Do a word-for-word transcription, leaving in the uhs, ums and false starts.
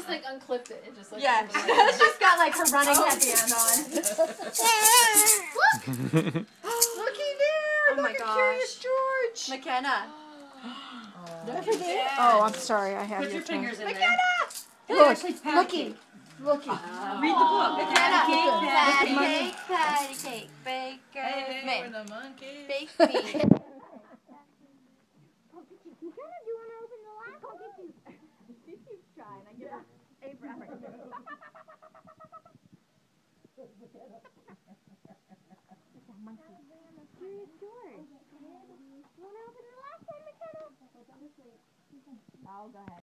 just like unclipped it. It just like yeah, she's got like her running oh. headband on. Look! Looky there! Oh my Look at gosh. Curious George! Mckenna. Oh, oh, I'm sorry. I have Put your fingers in there. Mckenna! Look, looky, looky. Uh, read the book. Mckenna. Patty Patty cake, cake, patty cake, baker. Hey, we're the monkey. Baked meat. Mckenna, do you want to open the last? I'll get you. She keeps trying. I give her a breakfast. Curious George. You want to open the last one, Mckenna? Oh, go ahead.